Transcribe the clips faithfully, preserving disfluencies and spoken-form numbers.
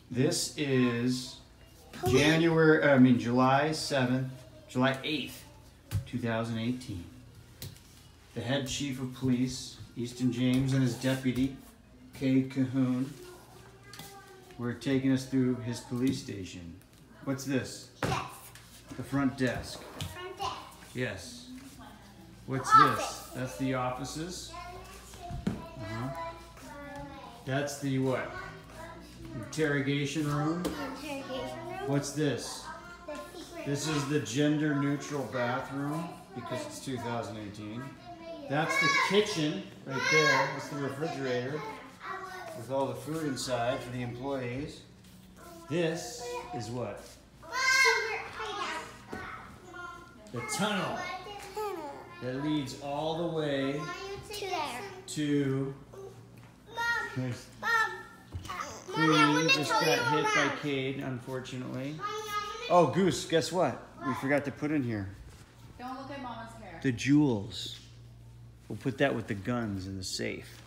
This is January, I mean July seventh, July eighth, two thousand eighteen. The head chief of police, Easton James, and his deputy, Cade Cahoon, were taking us through his police station. What's this? Desk. The front desk. The front desk. Yes. What's Office. this? That's the offices. Uh-huh. That's the what? Interrogation room. Interrogation room. What's this? The secret This is the gender neutral bathroom because it's two thousand eighteen. That's the kitchen right there. That's the refrigerator with all the food inside for the employees. This is what? secret hideout. The tunnel that leads all the way To there. to... Mom. Mom. Queen just got hit by Cade, unfortunately. Oh, Goose, guess what? We forgot to put in here. Don't look at Mama's hair. The jewels. We'll put that with the guns in the safe.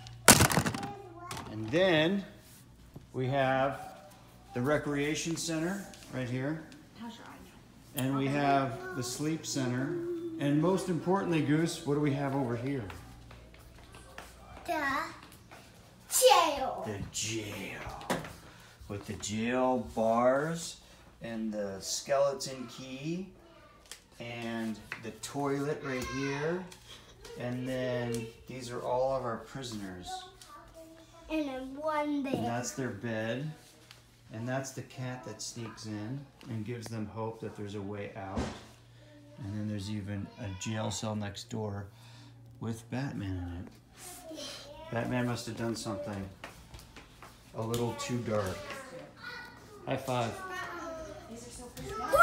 And then we have the recreation center right here. How's your eye now? And we have the sleep center. And most importantly, Goose, what do we have over here? The jail. The jail. With the jail bars and the skeleton key and the toilet right here. And then these are all of our prisoners. And then one And there. that's their bed. And that's the cat that sneaks in and gives them hope that there's a way out. And then there's even a jail cell next door with Batman in it. Batman must have done something a little too dark. High five. These are so pretty.